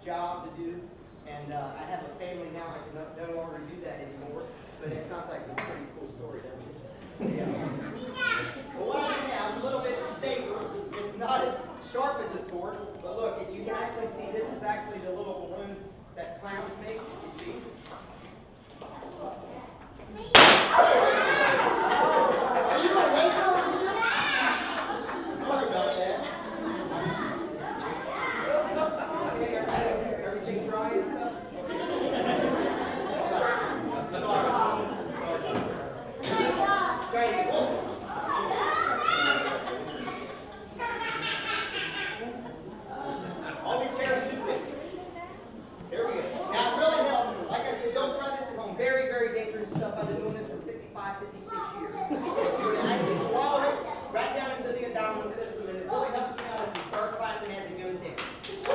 job to do. And I have a family now. I can no longer do that anymore. But it sounds like a pretty cool story, doesn't it? Yeah. Well, what I have is a little bit safer. It's not as sharp as a sword. But look, you can actually see this is actually the little balloons that clowns make. You see? Are you a maker? Sorry about that. Okay, everything dry and stuff? Sorry. Always carry two things. There we go. Now it really helps. Like I said, don't try this at home. Very, very dangerous stuff. I've been doing this for 55, 56 years. You can actually swallow it right down into the abdominal system, and it really helps you out if you start clapping as it goes down.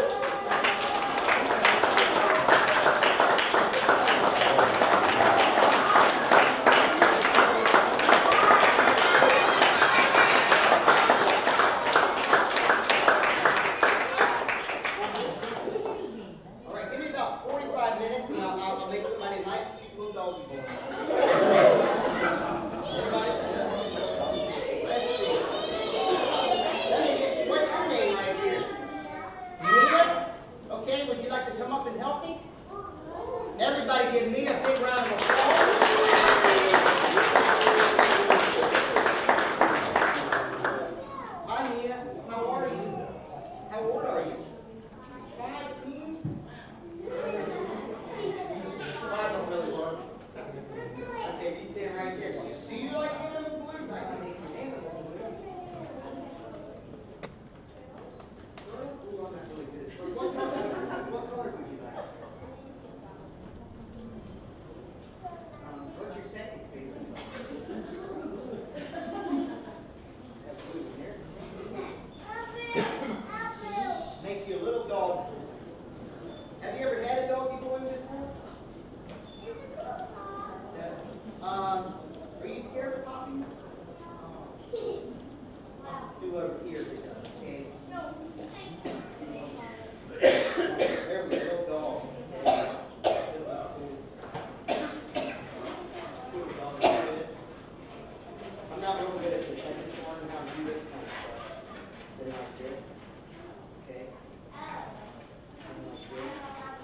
All right, give me about 45 minutes, and I'll make somebody nice, cute little doggy boy. Everybody? Let's see. What's your name right here? Mia? Okay, would you like to come up and help me? Everybody give me a big round of applause. Hi, Mia. How are you? How old are you? 15? 5 don't really work. Okay, you stand right there. Do you like animal balloons? I can make you animal balloons. Ooh, I'm not really good. What color would you like? What's your second favorite? Have blue in here. Make you a little dog. Have you ever had a doggy balloon before? Are you scared of popping? Let's do over here. Okay. There we go, dog. Okay. This is cool. Cool dog. I'm not real good at this. I just learned how to do this kind of stuff. Put it like this. Okay. And like this.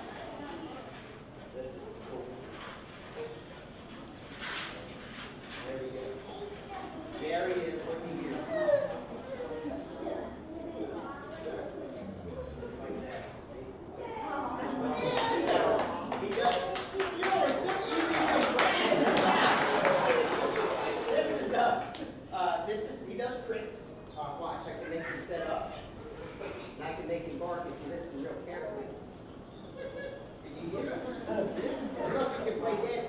This is cool. There we go. There he is. Looking here. Just like that. See? He does. You know, it's so easy. He does tricks. Watch, I can make him set up. And I can make him bark if you listen real carefully. Did you hear it? Look, you can play dead.